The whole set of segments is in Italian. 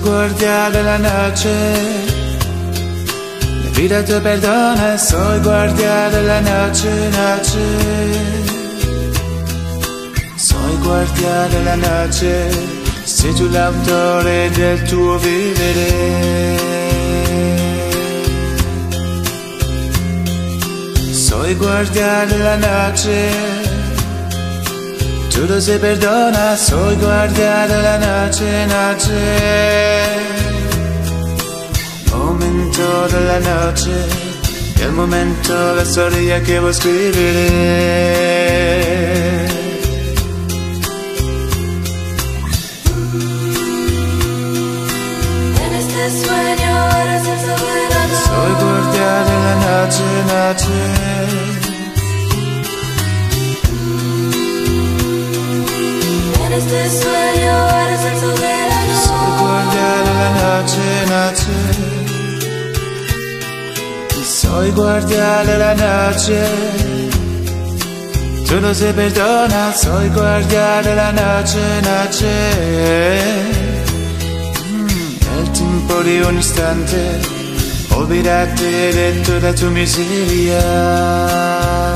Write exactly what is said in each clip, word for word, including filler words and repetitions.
guardia della noche, la vida te perdona, soy guardia della noche, noche. Soy guardia della noche, sei tu l'autore del tuo vivere. Soy guardia della noche, todo se perdona, soy guardia della noche, noche. Momento della noche, è il momento, la storia che vuoi scrivere. En este sueño eres el soberano. Soy guardia della noche, noche. Este sueño eres el soberano. Soy guardia della noche, noche. Soy guardia della noche, todo se perdona, soy guardia della noche, noche. Mm, el tiempo de un instante, olvídate de toda tu miseria.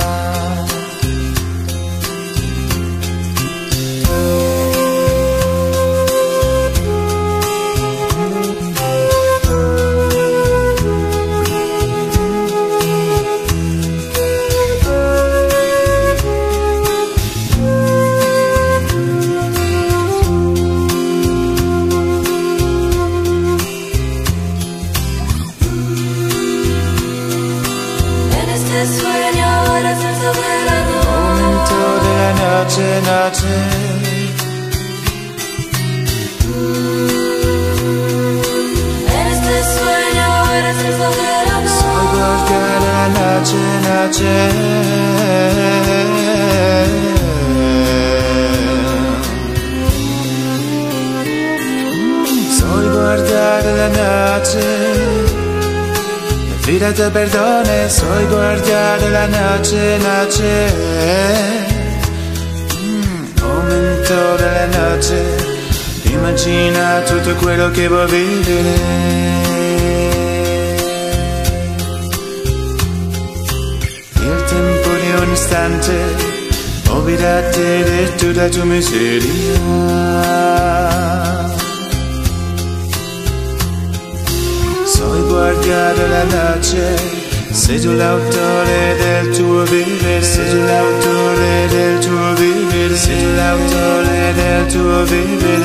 Sueño eres el soberano. Momento della noche, noche. En este sueño eres el soberano. Soy guardia della noche, noche. Soy guardia della noche, vida te perdone, soy guardia della noche, noche. Mm, momento della noche, immagina tutto quello che vuoi vivere. Il tempo di un istante, olvídate de tutta tu miseria. Soy guardia della noche, sei tu l'autore del tuo vivere, sei tu l'autore del tuo vivere, sei tu l'autore del tuo vivere.